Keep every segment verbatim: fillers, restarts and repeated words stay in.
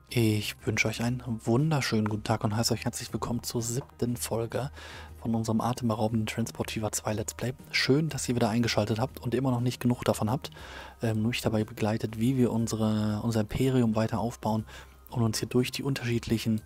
Ich wünsche euch einen wunderschönen guten Tag und heiße euch herzlich willkommen zur siebten Folge von unserem atemberaubenden Transportiva zwei Let's Play. Schön, dass ihr wieder eingeschaltet habt und immer noch nicht genug davon habt, ähm, mich dabei begleitet, wie wir unsere, unser Imperium weiter aufbauen und uns hier durch die unterschiedlichen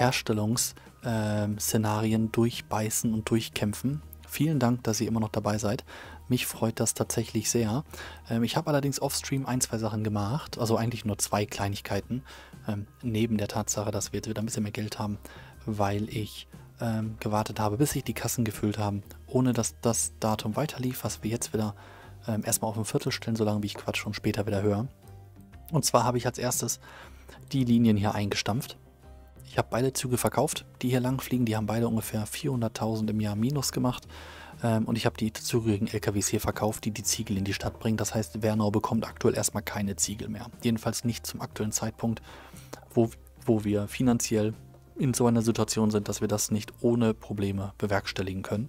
Herstellungsszenarien durchbeißen und durchkämpfen. Vielen Dank, dass ihr immer noch dabei seid. Mich freut das tatsächlich sehr. Ähm, ich habe allerdings offstream ein, zwei Sachen gemacht, also eigentlich nur zwei Kleinigkeiten, ähm, neben der Tatsache, dass wir jetzt wieder ein bisschen mehr Geld haben, weil ich ähm, gewartet habe, bis sich die Kassen gefüllt haben, ohne dass das Datum weiterlief, was wir jetzt wieder ähm, erstmal auf ein Viertel stellen, solange wie ich Quatsch schon später wieder höre. Und zwar habe ich als erstes die Linien hier eingestampft. Ich habe beide Züge verkauft, die hier lang fliegen. Die haben beide ungefähr vierhunderttausend im Jahr Minus gemacht. Ähm, und ich habe die zugehörigen L K Ws hier verkauft, die die Ziegel in die Stadt bringen. Das heißt, Wernau bekommt aktuell erstmal keine Ziegel mehr. Jedenfalls nicht zum aktuellen Zeitpunkt, wo, wo wir finanziell in so einer Situation sind, dass wir das nicht ohne Probleme bewerkstelligen können.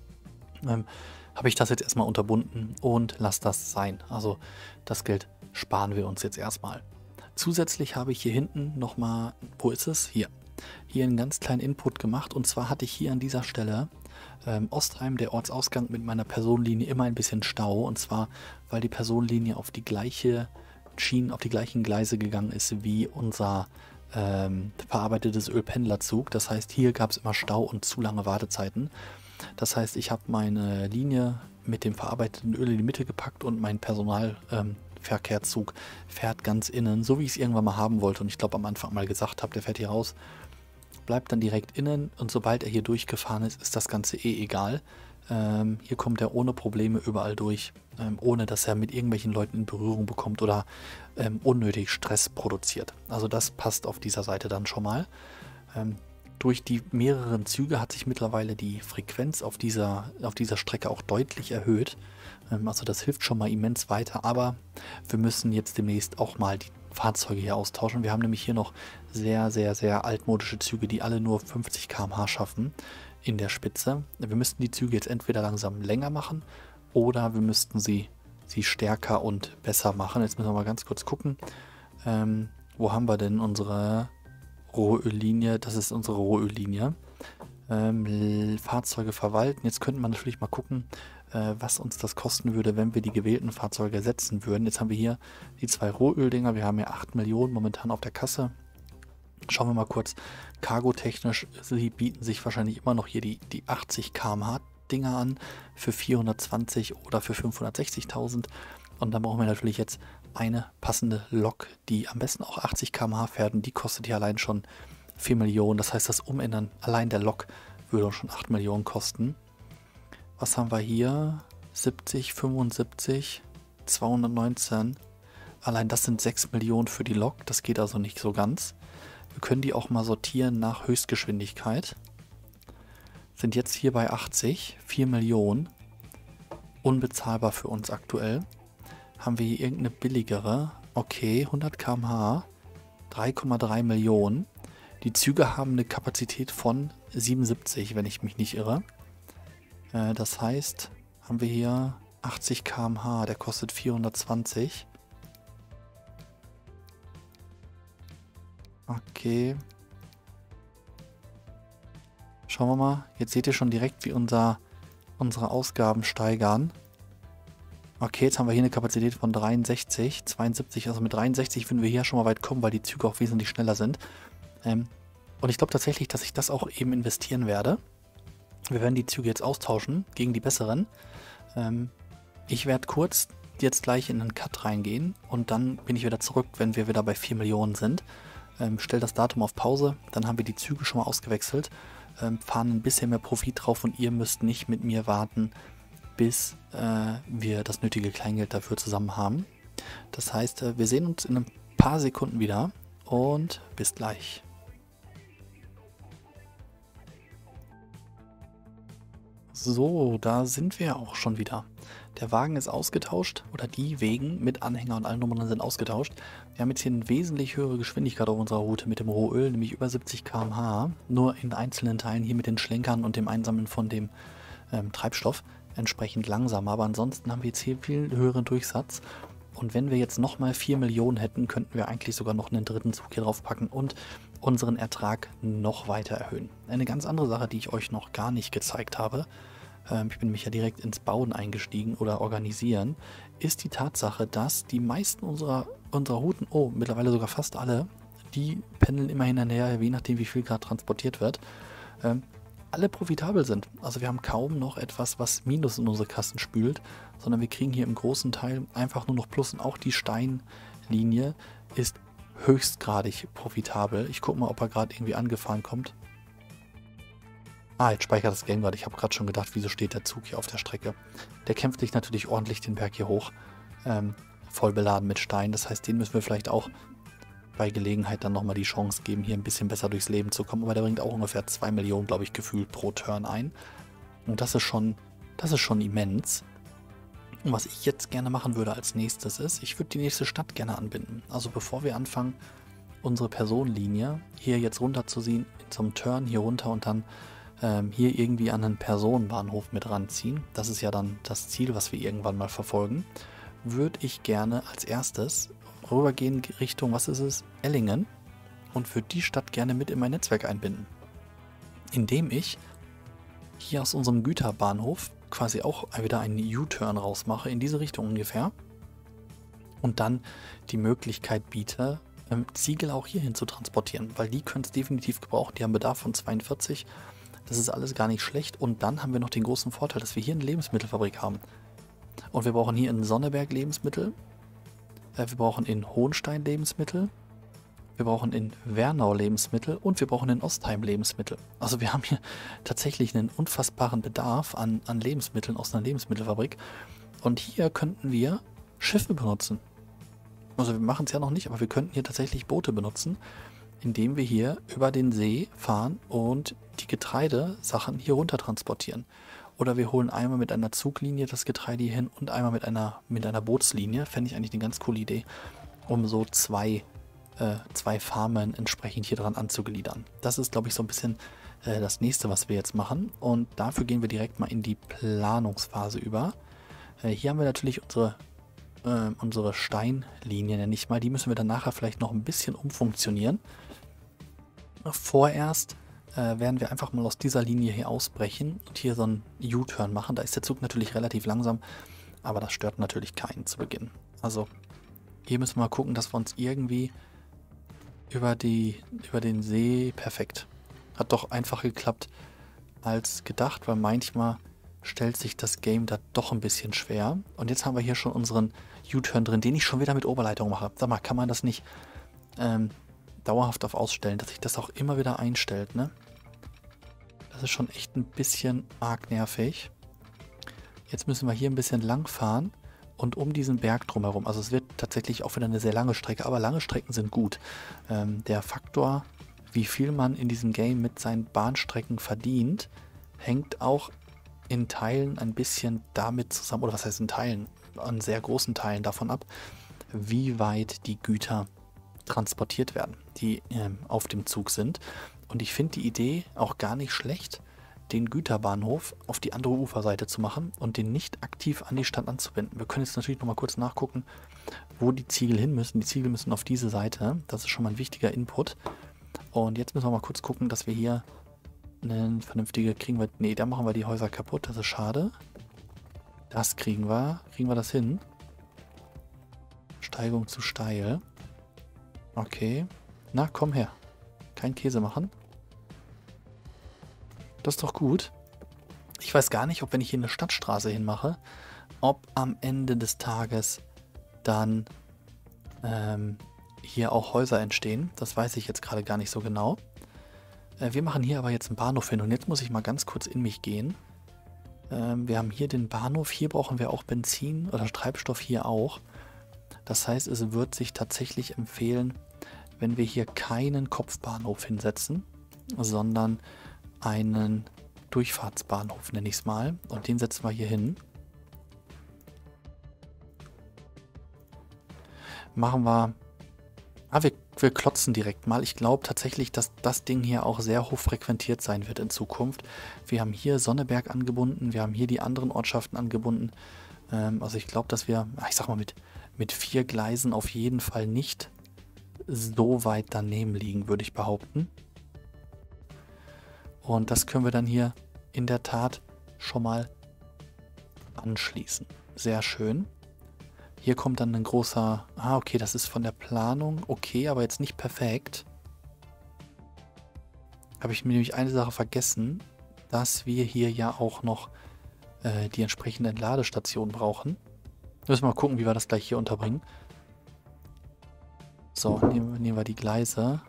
Ähm, habe ich das jetzt erstmal unterbunden und lasse das sein. Also das Geld sparen wir uns jetzt erstmal. Zusätzlich habe ich hier hinten nochmal, wo ist es? Hier. Hier einen ganz kleinen Input gemacht. Und zwar hatte ich hier an dieser Stelle ähm, Ostheim, der Ortsausgang, mit meiner Personenlinie immer ein bisschen Stau. Und zwar, weil die Personenlinie auf die gleiche Schienen, auf die gleichen Gleise gegangen ist wie unser ähm, verarbeitetes Ölpendlerzug. Das heißt, hier gab es immer Stau und zu lange Wartezeiten. Das heißt, ich habe meine Linie mit dem verarbeiteten Öl in die Mitte gepackt und mein Personal ähm, Verkehrszug fährt ganz innen, so wie ich es irgendwann mal haben wollte und ich glaube am Anfang mal gesagt habe, der fährt hier raus, bleibt dann direkt innen und sobald er hier durchgefahren ist, ist das Ganze eh egal. Ähm, hier kommt er ohne Probleme überall durch, ähm, ohne dass er mit irgendwelchen Leuten in Berührung bekommt oder ähm, unnötig Stress produziert. Also das passt auf dieser Seite dann schon mal. Ähm, durch die mehreren Züge hat sich mittlerweile die Frequenz auf dieser, auf dieser Strecke auch deutlich erhöht. Also das hilft schon mal immens weiter, aber wir müssen jetzt demnächst auch mal die Fahrzeuge hier austauschen. Wir haben nämlich hier noch sehr, sehr, sehr altmodische Züge, die alle nur fünfzig Kilometer pro Stunde schaffen in der Spitze. Wir müssten die Züge jetzt entweder langsam länger machen oder wir müssten sie, sie stärker und besser machen. Jetzt müssen wir mal ganz kurz gucken. Ähm, wo haben wir denn unsere Rohöllinie? Das ist unsere Rohöllinie. Ähm, Fahrzeuge verwalten. Jetzt könnte man natürlich mal gucken, was uns das kosten würde, wenn wir die gewählten Fahrzeuge ersetzen würden. Jetzt haben wir hier die zwei Rohöldinger. Wir haben hier acht Millionen momentan auf der Kasse. Schauen wir mal kurz. Cargo-technisch, sie bieten sich wahrscheinlich immer noch hier die, die achtzig Kilometer pro Stunde Dinger an für vierhundertzwanzig oder für fünfhundertsechzigtausend. Und dann brauchen wir natürlich jetzt eine passende Lok, die am besten auch achtzig Kilometer pro Stunde fährt. Und die kostet hier allein schon vier Millionen. Das heißt, das Umändern allein der Lok würde uns schon acht Millionen kosten. Was haben wir hier? siebzig, fünfundsiebzig, zweihundertneunzehn. Allein das sind sechs Millionen für die Lok. Das geht also nicht so ganz. Wir können die auch mal sortieren nach Höchstgeschwindigkeit. Sind jetzt hier bei achtzig. vier Millionen. Unbezahlbar für uns aktuell. Haben wir hier irgendeine billigere? Okay, hundert Kilometer pro Stunde. drei Komma drei Millionen. Die Züge haben eine Kapazität von siebenundsiebzig, wenn ich mich nicht irre. Das heißt, haben wir hier achtzig Kilometer pro Stunde, der kostet vierhundertzwanzig. Okay. Schauen wir mal. Jetzt seht ihr schon direkt, wie unser, unsere Ausgaben steigern. Okay, jetzt haben wir hier eine Kapazität von dreiundsechzig, zweiundsiebzig. Also mit dreiundsechzig würden wir hier schon mal weit kommen, weil die Züge auch wesentlich schneller sind. Ähm, und ich glaube tatsächlich, dass ich das auch eben investieren werde. Wir werden die Züge jetzt austauschen gegen die besseren. Ähm, ich werde kurz jetzt gleich in einen Cut reingehen und dann bin ich wieder zurück, wenn wir wieder bei vier Millionen sind. Ähm, stell das Datum auf Pause, dann haben wir die Züge schon mal ausgewechselt, ähm, fahren ein bisschen mehr Profit drauf und ihr müsst nicht mit mir warten, bis äh, wir das nötige Kleingeld dafür zusammen haben. Das heißt, äh, wir sehen uns in ein paar Sekunden wieder und bis gleich. So, da sind wir auch schon wieder. Der Wagen ist ausgetauscht oder die Wegen mit Anhänger und allen Nummern sind ausgetauscht. Wir haben jetzt hier eine wesentlich höhere Geschwindigkeit auf unserer Route mit dem Rohöl, nämlich über siebzig Kilometer pro Stunde. Nur in einzelnen Teilen hier mit den Schlenkern und dem Einsammeln von dem ähm, Treibstoff entsprechend langsamer. Aber ansonsten haben wir jetzt hier viel höheren Durchsatz. Und wenn wir jetzt nochmal vier Millionen hätten, könnten wir eigentlich sogar noch einen dritten Zug hier drauf packen und unseren Ertrag noch weiter erhöhen. Eine ganz andere Sache, die ich euch noch gar nicht gezeigt habe, ähm, ich bin nämlich ja direkt ins Bauen eingestiegen oder organisieren, ist die Tatsache, dass die meisten unserer, unserer Routen, oh, mittlerweile sogar fast alle, die pendeln immer hin und her, je nachdem wie viel gerade transportiert wird, ähm, alle profitabel sind. Also wir haben kaum noch etwas, was Minus in unsere Kassen spült, sondern wir kriegen hier im großen Teil einfach nur noch Plus und auch die Steinlinie ist höchstgradig profitabel. Ich gucke mal, ob er gerade irgendwie angefahren kommt. Ah, jetzt speichert das Game gerade. Ich habe gerade schon gedacht, wieso steht der Zug hier auf der Strecke. Der kämpft sich natürlich ordentlich den Berg hier hoch, ähm, voll beladen mit Stein. Das heißt, den müssen wir vielleicht auch bei Gelegenheit dann nochmal die Chance geben, hier ein bisschen besser durchs Leben zu kommen. Aber der bringt auch ungefähr zwei Millionen, glaube ich, gefühlt pro Turn ein. Und das ist schon, das ist schon immens. Und was ich jetzt gerne machen würde als nächstes ist, ich würde die nächste Stadt gerne anbinden. Also bevor wir anfangen, unsere Personenlinie hier jetzt runterzuziehen, zum Turn hier runter und dann ähm, hier irgendwie an einen Personenbahnhof mit ranziehen, das ist ja dann das Ziel, was wir irgendwann mal verfolgen, würde ich gerne als erstes rübergehen Richtung, was ist es, Ellingen, und würde die Stadt gerne mit in mein Netzwerk einbinden. Indem ich hier aus unserem Güterbahnhof quasi auch wieder einen U-Turn rausmache, in diese Richtung ungefähr, und dann die Möglichkeit biete, ähm, Ziegel auch hierhin zu transportieren, weil die können es definitiv gebrauchen, die haben Bedarf von zweiundvierzig, das ist alles gar nicht schlecht, und dann haben wir noch den großen Vorteil, dass wir hier eine Lebensmittelfabrik haben. Und wir brauchen hier in Sonneberg Lebensmittel, wir brauchen in Hohenstein Lebensmittel, wir brauchen in Wernau Lebensmittel und wir brauchen in Ostheim Lebensmittel. Also wir haben hier tatsächlich einen unfassbaren Bedarf an, an Lebensmitteln aus einer Lebensmittelfabrik. Und hier könnten wir Schiffe benutzen. Also wir machen es ja noch nicht, aber wir könnten hier tatsächlich Boote benutzen, indem wir hier über den See fahren und die Getreidesachen hier runter transportieren. Oder wir holen einmal mit einer Zuglinie das Getreide hier hin und einmal mit einer, mit einer Bootslinie. Fände ich eigentlich eine ganz coole Idee, um so zwei, äh, zwei Farmen entsprechend hier dran anzugliedern. Das ist, glaube ich, so ein bisschen äh, das nächste, was wir jetzt machen. Und dafür gehen wir direkt mal in die Planungsphase über. Äh, hier haben wir natürlich unsere, äh, unsere Steinlinie, nenne ich mal. Die müssen wir dann nachher vielleicht noch ein bisschen umfunktionieren. Vorerst äh, werden wir einfach mal aus dieser Linie hier ausbrechen und hier so einen U-Turn machen. Da ist der Zug natürlich relativ langsam, aber das stört natürlich keinen zu Beginn. Also hier müssen wir mal gucken, dass wir uns irgendwie über, die, über den See, perfekt. Hat doch einfach geklappt als gedacht, weil manchmal stellt sich das Game da doch ein bisschen schwer. Und jetzt haben wir hier schon unseren U-Turn drin, den ich schon wieder mit Oberleitung mache. Sag mal, kann man das nicht ähm, dauerhaft auf ausstellen, dass sich das auch immer wieder einstellt, ne? Das ist schon echt ein bisschen arg nervig. Jetzt müssen wir hier ein bisschen lang fahren und um diesen Berg drumherum. Also es wird tatsächlich auch wieder eine sehr lange Strecke, aber lange Strecken sind gut. Ähm, der Faktor, wie viel man in diesem Game mit seinen Bahnstrecken verdient, hängt auch in Teilen ein bisschen damit zusammen, oder was heißt in Teilen, an sehr großen Teilen davon ab, wie weit die Güter transportiert werden, die ähm, auf dem Zug sind. Und ich finde die Idee auch gar nicht schlecht, den Güterbahnhof auf die andere Uferseite zu machen und den nicht aktiv an die Stadt anzubinden. Wir können jetzt natürlich nochmal kurz nachgucken, wo die Ziegel hin müssen. Die Ziegel müssen auf diese Seite. Das ist schon mal ein wichtiger Input. Und jetzt müssen wir mal kurz gucken, dass wir hier eine vernünftige kriegen wir. Ne, da machen wir die Häuser kaputt. Das ist schade. Das kriegen wir. Kriegen wir das hin? Steigung zu steil. Okay. Na, komm her. Kein Käse machen. Das ist doch gut. Ich weiß gar nicht, ob wenn ich hier eine Stadtstraße hinmache, ob am Ende des Tages dann ähm, hier auch Häuser entstehen. Das weiß ich jetzt gerade gar nicht so genau. Äh, wir machen hier aber jetzt einen Bahnhof hin und jetzt muss ich mal ganz kurz in mich gehen. Ähm, wir haben hier den Bahnhof. Hier brauchen wir auch Benzin oder Treibstoff hier auch. Das heißt, es wird sich tatsächlich empfehlen, wenn wir hier keinen Kopfbahnhof hinsetzen, sondern einen Durchfahrtsbahnhof, nenne ich es mal. Und den setzen wir hier hin. Machen wir... Ah, wir, wir klotzen direkt mal. Ich glaube tatsächlich, dass das Ding hier auch sehr hoch frequentiert sein wird in Zukunft. Wir haben hier Sonneberg angebunden, wir haben hier die anderen Ortschaften angebunden. Ähm, also ich glaube, dass wir, ich sag mal, mit, mit vier Gleisen auf jeden Fall nicht so weit daneben liegen, würde ich behaupten. Und das können wir dann hier in der Tat schon mal anschließen. Sehr schön. Hier kommt dann ein großer... Ah, okay, das ist von der Planung okay, aber jetzt nicht perfekt. Habe ich mir nämlich eine Sache vergessen, dass wir hier ja auch noch äh, die entsprechende Entladestation brauchen. Müssen wir mal gucken, wie wir das gleich hier unterbringen. So, nehmen, nehmen wir die Gleise.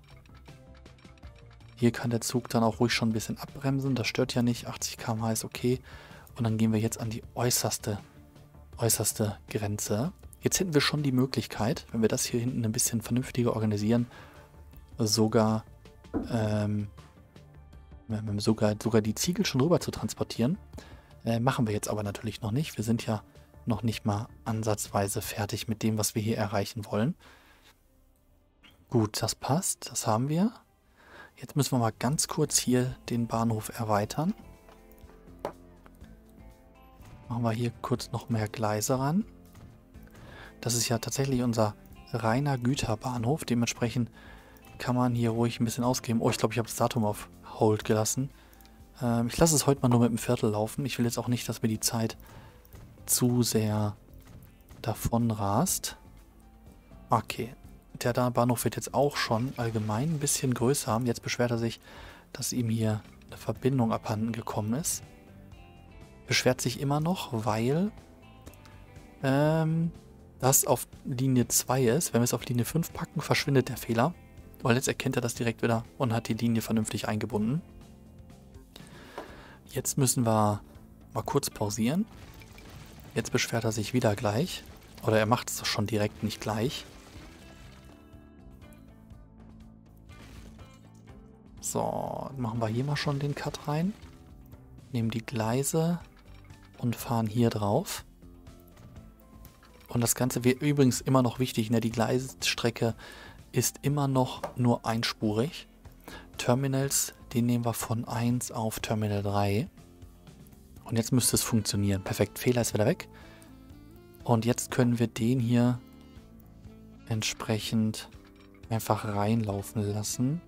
Hier kann der Zug dann auch ruhig schon ein bisschen abbremsen. Das stört ja nicht. achtzig Kilometer pro Stunde ist okay. Und dann gehen wir jetzt an die äußerste, äußerste Grenze. Jetzt hätten wir schon die Möglichkeit, wenn wir das hier hinten ein bisschen vernünftiger organisieren, sogar, ähm, sogar, sogar die Ziegel schon rüber zu transportieren. Äh, machen wir jetzt aber natürlich noch nicht. Wir sind ja noch nicht mal ansatzweise fertig mit dem, was wir hier erreichen wollen. Gut, das passt. Das haben wir. Jetzt müssen wir mal ganz kurz hier den Bahnhof erweitern. Machen wir hier kurz noch mehr Gleise ran. Das ist ja tatsächlich unser reiner Güterbahnhof. Dementsprechend kann man hier ruhig ein bisschen ausgeben. Oh, ich glaube, ich habe das Datum auf Hold gelassen. Ähm, ich lasse es heute mal nur mit dem Viertel laufen. Ich will jetzt auch nicht, dass mir die Zeit zu sehr davon rast. Okay. Der Bahnhof wird jetzt auch schon allgemein ein bisschen größer haben. Jetzt beschwert er sich, dass ihm hier eine Verbindung abhanden gekommen ist. Beschwert sich immer noch, weil ähm, das auf Linie zwei ist. Wenn wir es auf Linie fünf packen, verschwindet der Fehler. Weil jetzt erkennt er das direkt wieder und hat die Linie vernünftig eingebunden. Jetzt müssen wir mal kurz pausieren. Jetzt beschwert er sich wieder gleich. Oder er macht es doch schon direkt, nicht gleich. So, machen wir hier mal schon den Cut rein. Nehmen die Gleise und fahren hier drauf. Und das Ganze wird übrigens immer noch wichtig, ne? Die Gleisstrecke ist immer noch nur einspurig. Terminals, den nehmen wir von eins auf Terminal drei. Und jetzt müsste es funktionieren. Perfekt, Fehler ist wieder weg. Und jetzt können wir den hier entsprechend einfach reinlaufen lassen.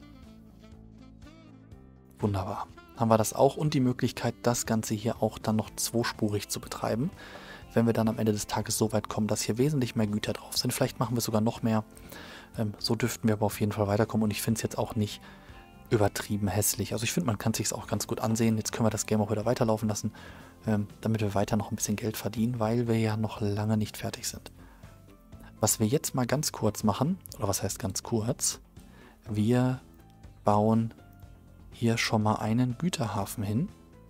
Wunderbar. Haben wir das auch und die Möglichkeit, das Ganze hier auch dann noch zweispurig zu betreiben. Wenn wir dann am Ende des Tages so weit kommen, dass hier wesentlich mehr Güter drauf sind. Vielleicht machen wir sogar noch mehr. Ähm, so dürften wir aber auf jeden Fall weiterkommen. Und ich finde es jetzt auch nicht übertrieben hässlich. Also ich finde, man kann es sich auch ganz gut ansehen. Jetzt können wir das Game auch wieder weiterlaufen lassen, ähm, damit wir weiter noch ein bisschen Geld verdienen, weil wir ja noch lange nicht fertig sind. Was wir jetzt mal ganz kurz machen, oder was heißt ganz kurz, wir bauen hier schon mal einen Güterhafen hin.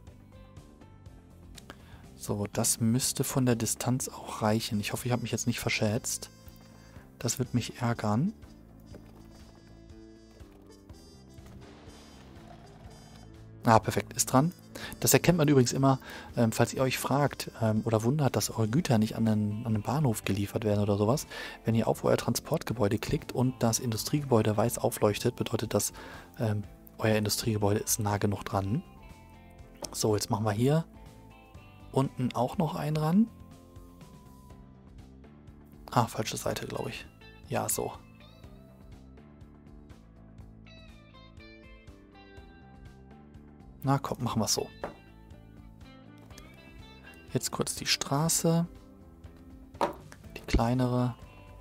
So, das müsste von der Distanz auch reichen. Ich hoffe, ich habe mich jetzt nicht verschätzt. Das wird mich ärgern. Ah, perfekt, ist dran. Das erkennt man übrigens immer, ähm, falls ihr euch fragt ähm, oder wundert, dass eure Güter nicht an den, an den Bahnhof geliefert werden oder sowas. Wenn ihr auf euer Transportgebäude klickt und das Industriegebäude weiß aufleuchtet, bedeutet das, ähm, euer Industriegebäude ist nah genug dran. So, jetzt machen wir hier unten auch noch einen ran. Ah, falsche Seite, glaube ich. Ja, so. Na komm, machen wir es so. Jetzt kurz die Straße. Die kleinere.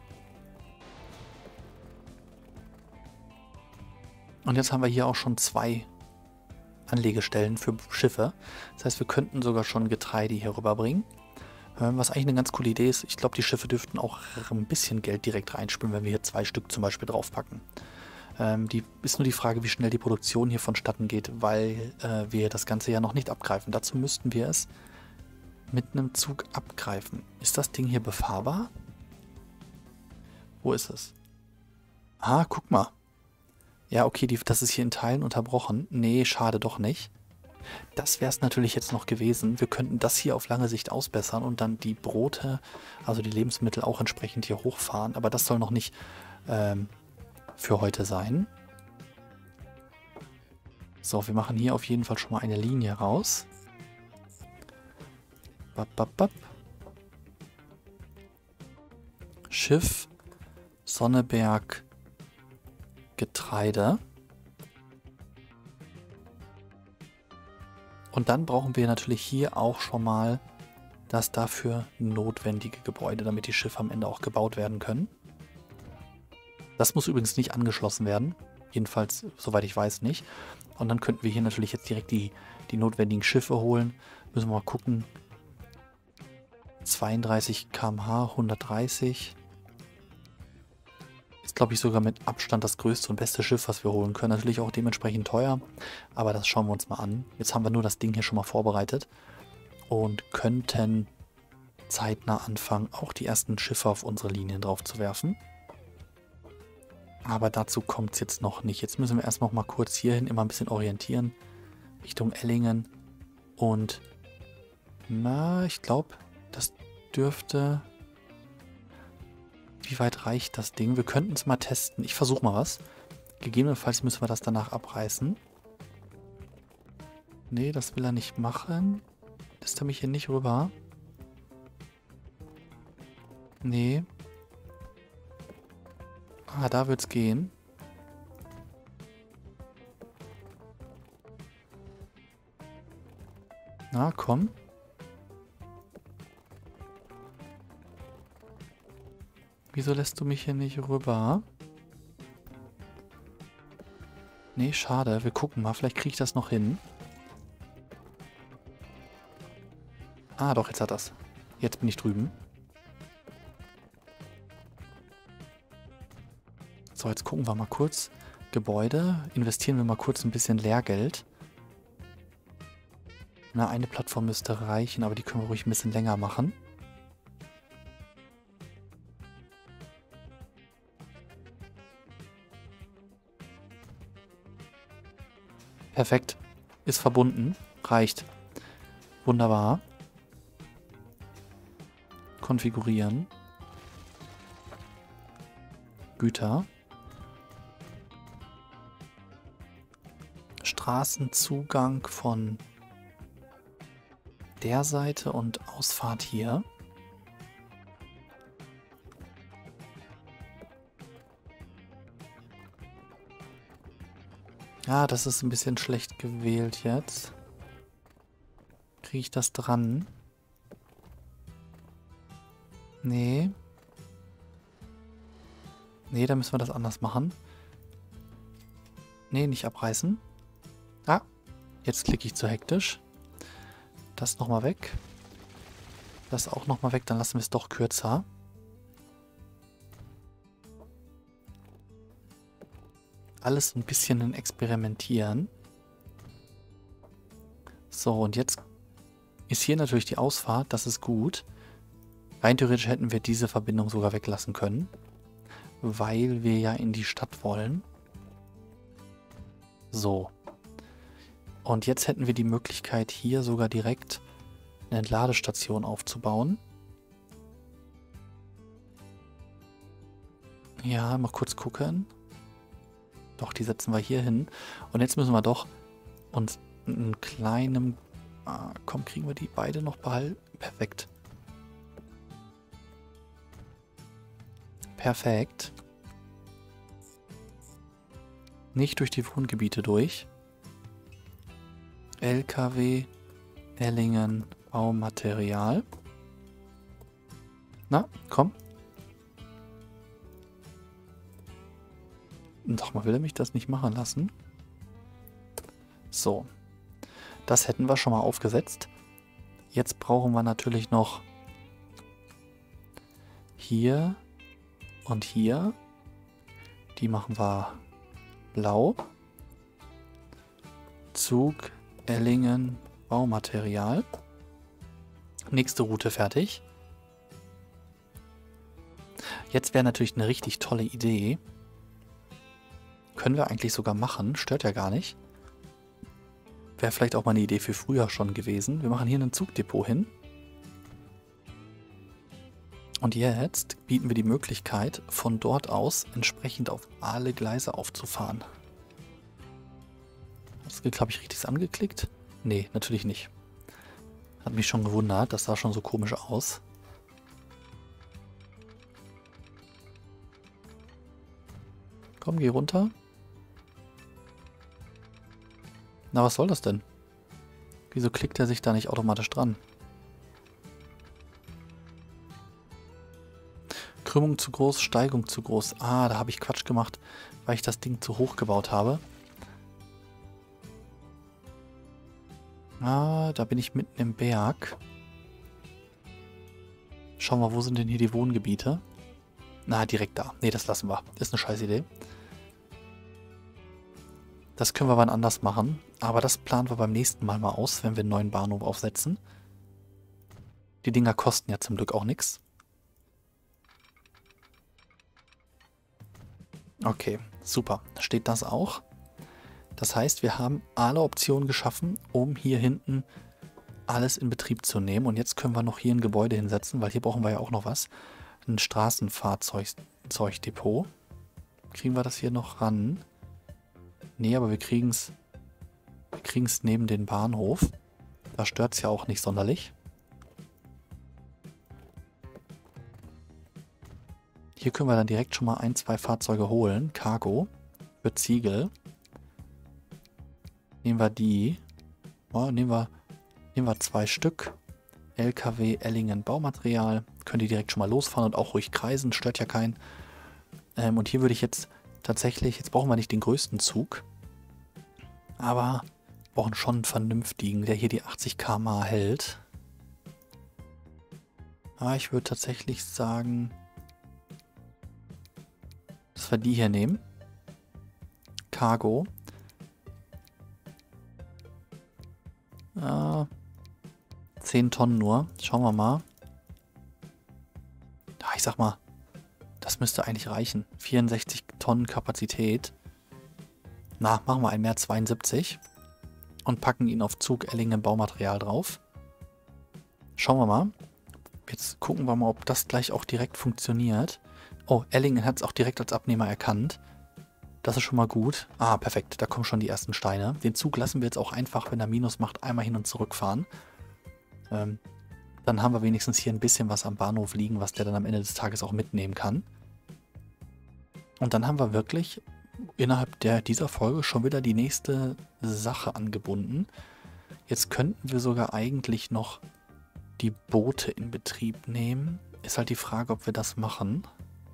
Und jetzt haben wir hier auch schon zwei Anlegestellen für Schiffe. Das heißt, wir könnten sogar schon Getreide hier rüberbringen. Was eigentlich eine ganz coole Idee ist. Ich glaube, die Schiffe dürften auch ein bisschen Geld direkt reinspülen, wenn wir hier zwei Stück zum Beispiel draufpacken. Ähm, die ist nur die Frage, wie schnell die Produktion hier vonstatten geht, weil äh, wir das Ganze ja noch nicht abgreifen. Dazu müssten wir es mit einem Zug abgreifen. Ist das Ding hier befahrbar? Wo ist es? Ah, guck mal. Ja, okay, die, das ist hier in Teilen unterbrochen. Nee, schade doch nicht. Das wäre es natürlich jetzt noch gewesen. Wir könnten das hier auf lange Sicht ausbessern und dann die Brote, also die Lebensmittel auch entsprechend hier hochfahren. Aber das soll noch nicht ähm, für heute sein. So, wir machen hier auf jeden Fall schon mal eine Linie raus. Bap, bap, bap. Schiff, Sonneberg, Getreide. Und dann brauchen wir natürlich hier auch schon mal das dafür notwendige Gebäude, damit die Schiffe am Ende auch gebaut werden können. Das muss übrigens nicht angeschlossen werden. Jedenfalls, soweit ich weiß, nicht. Und dann könnten wir hier natürlich jetzt direkt die, die notwendigen Schiffe holen. Müssen wir mal gucken. zweiunddreißig Kilometer pro Stunde, hundertdreißig. Ist, glaube ich, sogar mit Abstand das größte und beste Schiff, was wir holen können. Natürlich auch dementsprechend teuer. Aber das schauen wir uns mal an. Jetzt haben wir nur das Ding hier schon mal vorbereitet. Und könnten zeitnah anfangen, auch die ersten Schiffe auf unsere Linien drauf zu werfen. Aber dazu kommt es jetzt noch nicht. Jetzt müssen wir erst noch mal kurz hierhin immer ein bisschen orientieren. Richtung Ellingen. Und na, ich glaube, das dürfte... Wie weit reicht das Ding? Wir könnten es mal testen. Ich versuche mal was. Gegebenenfalls müssen wir das danach abreißen. Nee, das will er nicht machen. Lässt er mich hier nicht rüber? Nee. Ah, da wird's gehen. Na, komm. Wieso lässt du mich hier nicht rüber? Nee, schade. Wir gucken mal. Vielleicht kriege ich das noch hin. Ah, doch, jetzt hat das. Jetzt bin ich drüben. So, jetzt gucken wir mal kurz. Gebäude. Investieren wir mal kurz ein bisschen Lehrgeld. Na, eine Plattform müsste reichen, aber die können wir ruhig ein bisschen länger machen. Perfekt. Ist verbunden. Reicht. Wunderbar. Konfigurieren. Güter. Straßenzugang von der Seite und Ausfahrt hier. Ah, das ist ein bisschen schlecht gewählt jetzt. Kriege ich das dran? Nee. Nee, da müssen wir das anders machen. Nee, nicht abreißen. Ah, jetzt klicke ich zu hektisch. Das nochmal weg. Das auch nochmal weg, dann lassen wir es doch kürzer. Alles ein bisschen in Experimentieren. So, und jetzt ist hier natürlich die Ausfahrt, das ist gut. Rein theoretisch hätten wir diese Verbindung sogar weglassen können, weil wir ja in die Stadt wollen. So. Und jetzt hätten wir die Möglichkeit, hier sogar direkt eine Entladestation aufzubauen. Ja, mal kurz gucken. Doch, die setzen wir hier hin. Und jetzt müssen wir doch uns einen kleinen... Ah, komm, kriegen wir die beide noch behalten? Perfekt. Perfekt. Nicht durch die Wohngebiete durch. L K W, Ellingen, Baumaterial. Na, komm. Doch mal, will er mich das nicht machen lassen? So. Das hätten wir schon mal aufgesetzt. Jetzt brauchen wir natürlich noch hier und hier. Die machen wir blau. Zug, Ellingen, Baumaterial. Nächste Route fertig. Jetzt wäre natürlich eine richtig tolle Idee. Können wir eigentlich sogar machen, stört ja gar nicht. Wäre vielleicht auch mal eine Idee für früher schon gewesen. Wir machen hier ein Zugdepot hin. Und jetzt bieten wir die Möglichkeit, von dort aus entsprechend auf alle Gleise aufzufahren. Das habe ich richtig angeklickt? Nee, natürlich nicht. Hat mich schon gewundert, das sah schon so komisch aus. Komm, geh runter. Na, was soll das denn? Wieso klickt er sich da nicht automatisch dran? Krümmung zu groß, Steigung zu groß. Ah, da habe ich Quatsch gemacht, weil ich das Ding zu hoch gebaut habe. Ah, da bin ich mitten im Berg. Schauen wir, wo sind denn hier die Wohngebiete? Na, direkt da. Nee, das lassen wir. Ist eine scheiß Idee. Das können wir wann anders machen. Aber das planen wir beim nächsten Mal mal aus, wenn wir einen neuen Bahnhof aufsetzen. Die Dinger kosten ja zum Glück auch nichts. Okay, super. Steht das auch? Das heißt, wir haben alle Optionen geschaffen, um hier hinten alles in Betrieb zu nehmen. Und jetzt können wir noch hier ein Gebäude hinsetzen, weil hier brauchen wir ja auch noch was. Ein Straßenfahrzeugdepot. Kriegen wir das hier noch ran? Nee, aber wir kriegen es wir kriegen es neben den Bahnhof. Da stört es ja auch nicht sonderlich. Hier können wir dann direkt schon mal ein, zwei Fahrzeuge holen. Cargo für Ziegel. Nehmen wir die. Oh, nehmen wir, nehmen wir zwei Stück. L K W Ellingen Baumaterial. Können die direkt schon mal losfahren und auch ruhig kreisen. Stört ja keinen. Ähm, und hier würde ich jetzt tatsächlich, jetzt brauchen wir nicht den größten Zug. Aber wir brauchen schon einen vernünftigen, der hier die achtzig Kilometer pro Stunde hält. Aber ich würde tatsächlich sagen, dass wir die hier nehmen. Cargo. Äh, zehn Tonnen nur. Schauen wir mal. Ja, ich sag mal, das müsste eigentlich reichen. vierundsechzig Tonnen Kapazität. Na, machen wir einen mehr, zweiundsiebzig. Und packen ihn auf Zug Ellingen Baumaterial drauf. Schauen wir mal. Jetzt gucken wir mal, ob das gleich auch direkt funktioniert. Oh, Ellingen hat es auch direkt als Abnehmer erkannt. Das ist schon mal gut. Ah, perfekt. Da kommen schon die ersten Steine. Den Zug lassen wir jetzt auch einfach, wenn er Minus macht, einmal hin und zurück fahren. Ähm, dann haben wir wenigstens hier ein bisschen was am Bahnhof liegen, was der dann am Ende des Tages auch mitnehmen kann. Und dann haben wir wirklich innerhalb der, dieser Folge schon wieder die nächste Sache angebunden. Jetzt könnten wir sogar eigentlich noch die Boote in Betrieb nehmen. Ist halt die Frage, ob wir das machen.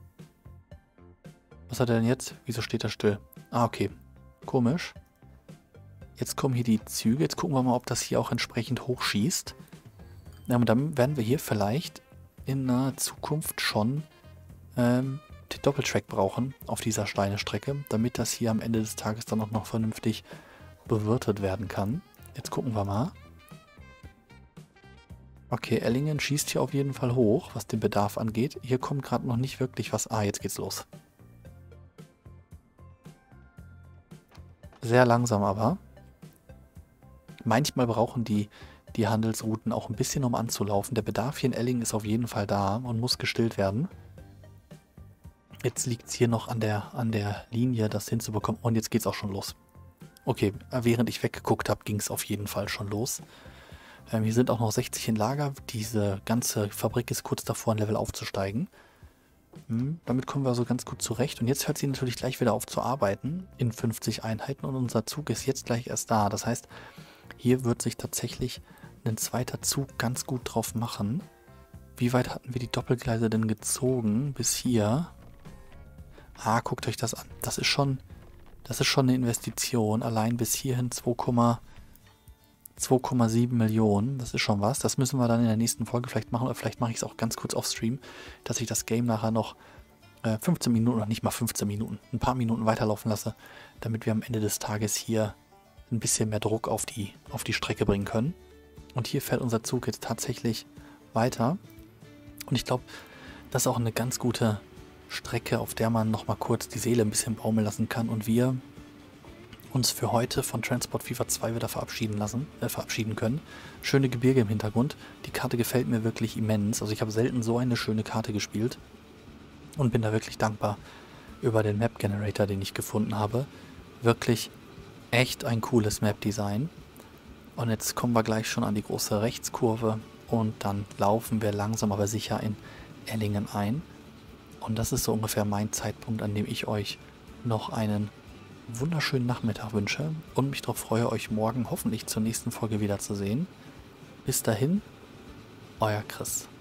Was hat er denn jetzt? Wieso steht er still? Ah, okay. Komisch. Jetzt kommen hier die Züge. Jetzt gucken wir mal, ob das hier auch entsprechend hochschießt. Ja, und dann werden wir hier vielleicht in naher Zukunft schon ähm, den Doppeltrack brauchen auf dieser Steinestrecke, damit das hier am Ende des Tages dann auch noch vernünftig bewirtet werden kann. Jetzt gucken wir mal. Okay, Ellingen schießt hier auf jeden Fall hoch, was den Bedarf angeht. Hier kommt gerade noch nicht wirklich was. Ah, jetzt geht's los. Sehr langsam aber. Manchmal brauchen die, die Handelsrouten auch ein bisschen, um anzulaufen. Der Bedarf hier in Ellingen ist auf jeden Fall da und muss gestillt werden. Jetzt liegt es hier noch an der, an der Linie, das hinzubekommen. Und jetzt geht es auch schon los. Okay, während ich weggeguckt habe, ging es auf jeden Fall schon los. Ähm, hier sind auch noch sechzig in Lager. Diese ganze Fabrik ist kurz davor, ein Level aufzusteigen. Hm, damit kommen wir so ganz gut zurecht. Und jetzt hört sie natürlich gleich wieder auf zu arbeiten in fünfzig Einheiten. Und unser Zug ist jetzt gleich erst da. Das heißt, hier wird sich tatsächlich ein zweiter Zug ganz gut drauf machen. Wie weit hatten wir die Doppelgleise denn gezogen? Bis hier. Ah, guckt euch das an. Das ist schon, das ist schon eine Investition. Allein bis hierhin zwei Komma sieben Millionen. Das ist schon was. Das müssen wir dann in der nächsten Folge vielleicht machen. Oder vielleicht mache ich es auch ganz kurz auf Stream, dass ich das Game nachher noch äh, fünfzehn Minuten, oder nicht mal fünfzehn Minuten, ein paar Minuten weiterlaufen lasse, damit wir am Ende des Tages hier ein bisschen mehr Druck auf die, auf die Strecke bringen können. Und hier fährt unser Zug jetzt tatsächlich weiter. Und ich glaube, das ist auch eine ganz gute Strecke, auf der man nochmal kurz die Seele ein bisschen baumeln lassen kann und wir uns für heute von Transport Fever zwei wieder verabschieden lassen, äh, verabschieden können. Schöne Gebirge im Hintergrund. Die Karte gefällt mir wirklich immens. Also ich habe selten so eine schöne Karte gespielt und bin da wirklich dankbar über den Map Generator, den ich gefunden habe. Wirklich echt ein cooles Map-Design. Und jetzt kommen wir gleich schon an die große Rechtskurve und dann laufen wir langsam aber sicher in Ellingen ein. Und das ist so ungefähr mein Zeitpunkt, an dem ich euch noch einen wunderschönen Nachmittag wünsche und mich darauf freue, euch morgen hoffentlich zur nächsten Folge wiederzusehen. Bis dahin, euer Chris.